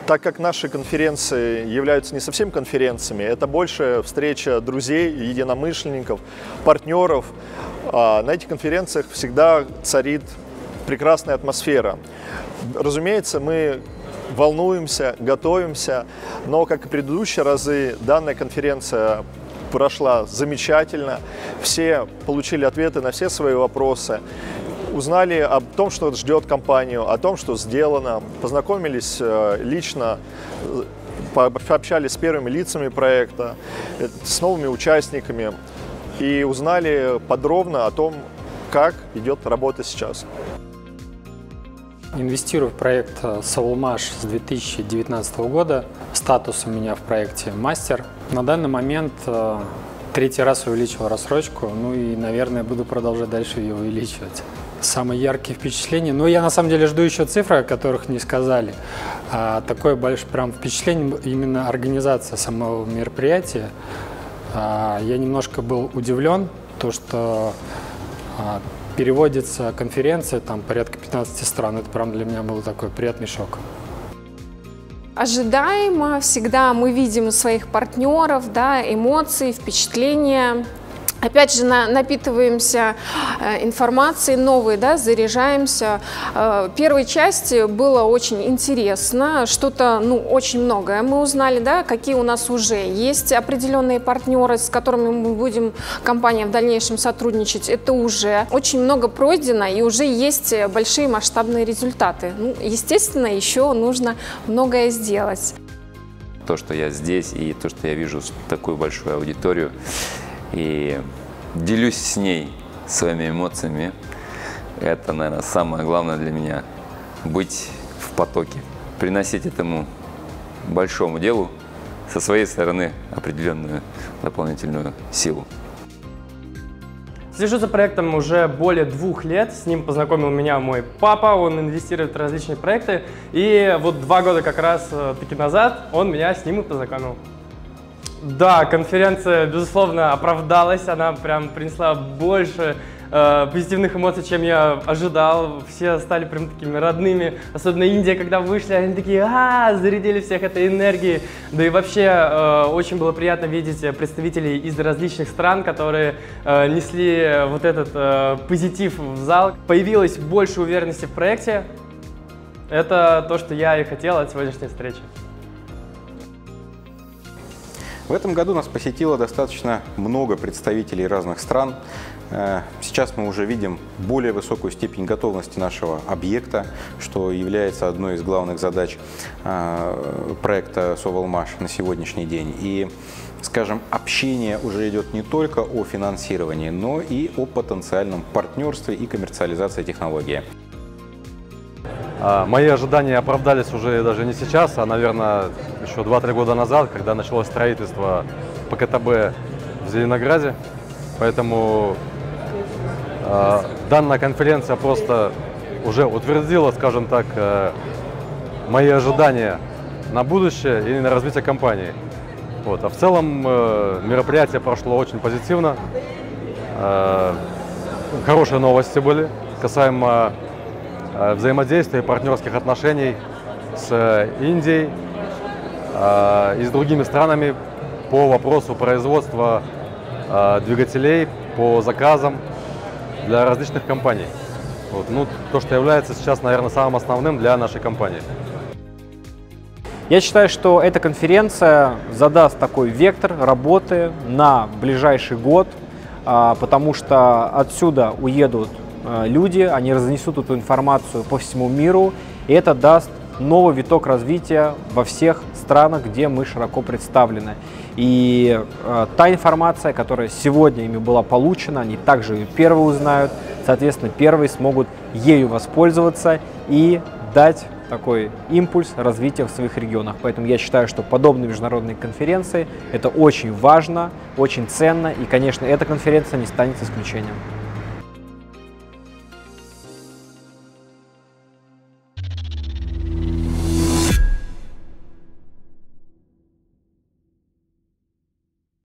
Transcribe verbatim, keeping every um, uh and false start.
Так как наши конференции являются не совсем конференциями, это больше встреча друзей, единомышленников, партнеров. На этих конференциях всегда царит прекрасная атмосфера. Разумеется, мы волнуемся, готовимся, но, как и предыдущие разы, данная конференция прошла замечательно. Все получили ответы на все свои вопросы, узнали о том, что ждет компанию, о том, что сделано, познакомились лично, пообщались с первыми лицами проекта, с новыми участниками и узнали подробно о том, как идет работа сейчас. Инвестирую в проект Sovelmash с две тысячи девятнадцатого года. Статус у меня в проекте мастер. На данный момент третий раз увеличил рассрочку, ну и, наверное, буду продолжать дальше ее увеличивать. Самые яркие впечатления. Ну, я на самом деле жду еще цифры, о которых не сказали. А, такое большое прям впечатление именно организация самого мероприятия. А, я немножко был удивлен, то что а, переводится конференция, там порядка пятнадцати стран. Это прям для меня был такой приятный шок. Ожидаемо всегда мы видим своих партнеров, да, эмоции, впечатления. Опять же, на, напитываемся э, информацией новой, да, заряжаемся. Э, первой части было очень интересно, что-то, ну, очень многое мы узнали, да, какие у нас уже есть определенные партнеры, с которыми мы будем, компания, в дальнейшем сотрудничать. Это уже очень много пройдено и уже есть большие масштабные результаты. Ну, естественно, еще нужно многое сделать. То, что я здесь и то, что я вижу такую большую аудиторию, и делюсь с ней своими эмоциями. Это, наверное, самое главное для меня – быть в потоке, приносить этому большому делу со своей стороны определенную дополнительную силу. Слежу за проектом уже более двух лет. С ним познакомил меня мой папа. Он инвестирует в различные проекты. И вот два года как раз таки назад он меня с ним и познакомил. Да, конференция, безусловно, оправдалась, она прям принесла больше э, позитивных эмоций, чем я ожидал. Все стали прям такими родными, особенно Индия, когда вышли, они такие, а, зарядили всех этой энергией. Да и вообще э, очень было приятно видеть представителей из различных стран, которые э, несли вот этот э, позитив в зал. Появилось больше уверенности в проекте. Это то, что я и хотел от сегодняшней встречи. В этом году нас посетило достаточно много представителей разных стран. Сейчас мы уже видим более высокую степень готовности нашего объекта, что является одной из главных задач проекта Sovelmash на сегодняшний день. И, скажем, общение уже идет не только о финансировании, но и о потенциальном партнерстве и коммерциализации технологии. Мои ожидания оправдались уже даже не сейчас, а, наверное, еще два-три года назад, когда началось строительство ПКТБ в Зеленограде. Поэтому э, данная конференция просто уже утвердила, скажем так, э, мои ожидания на будущее и на развитие компании. Вот. А в целом э, мероприятие прошло очень позитивно. Э, хорошие новости были касаемо взаимодействия и партнерских отношений с Индией э, и с другими странами по вопросу производства э, двигателей по заказам для различных компаний. Вот, ну, то, что является сейчас, наверное, самым основным для нашей компании. Я считаю, что эта конференция задаст такой вектор работы на ближайший год, э, потому что отсюда уедут люди, они разнесут эту информацию по всему миру, и это даст новый виток развития во всех странах, где мы широко представлены. И э, та информация, которая сегодня ими была получена, они также ее первые узнают, соответственно, первые смогут ею воспользоваться и дать такой импульс развития в своих регионах. Поэтому я считаю, что подобные международные конференции – это очень важно, очень ценно, и, конечно, эта конференция не станет исключением.